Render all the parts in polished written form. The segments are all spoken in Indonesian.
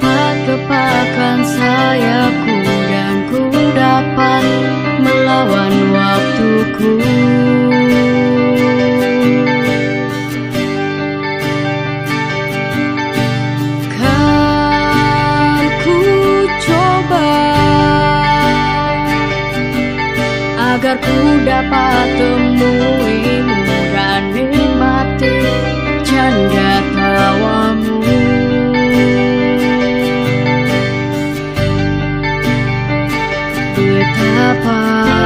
dapat gepakkan sayapku dan ku dapat melawan waktuku. Kan ku coba agar ku dapat temuimu dan nikmati canda tawamu. Betapa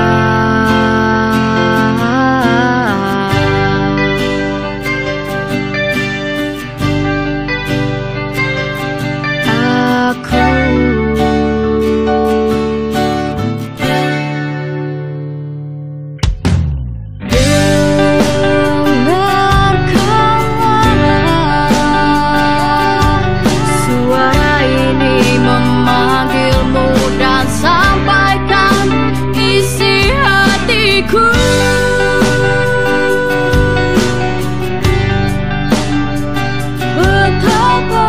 aku suara ini memanggilmu dan sampaikan isi hatiku. Betapa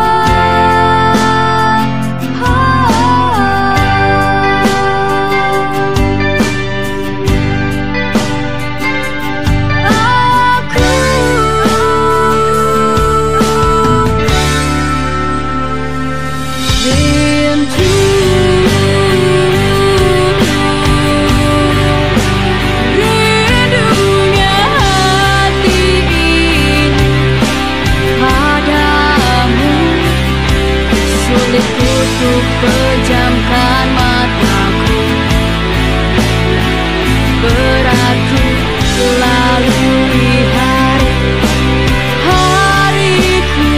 aku rindu, rindunya hati ini padamu. Sulit untuk pejamkan mataku, beratku lalui hari-hariku.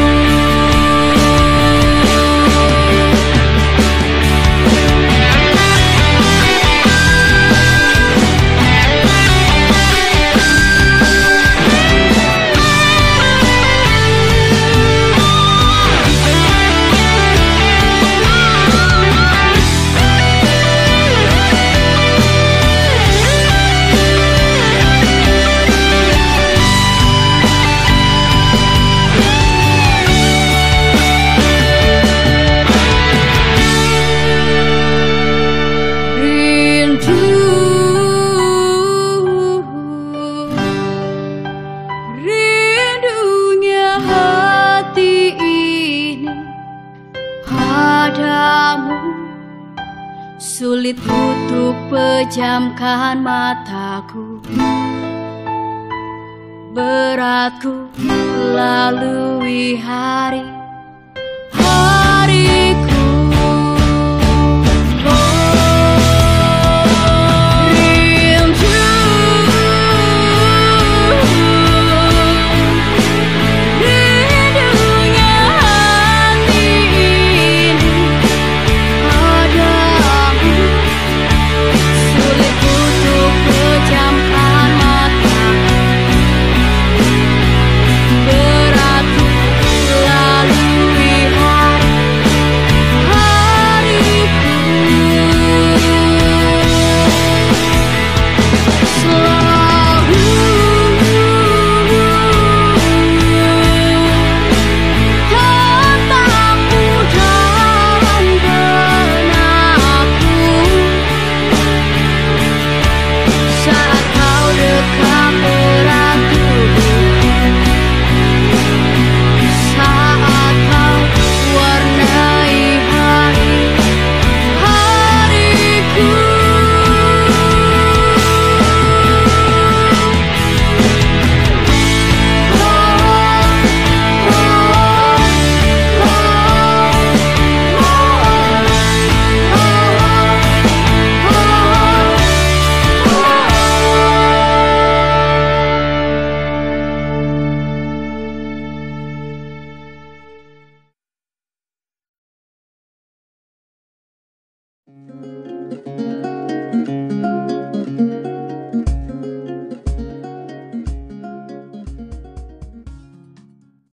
Rindunya hati ini padamu. Sulit untuk pejamkan mataku, beratku lalui hari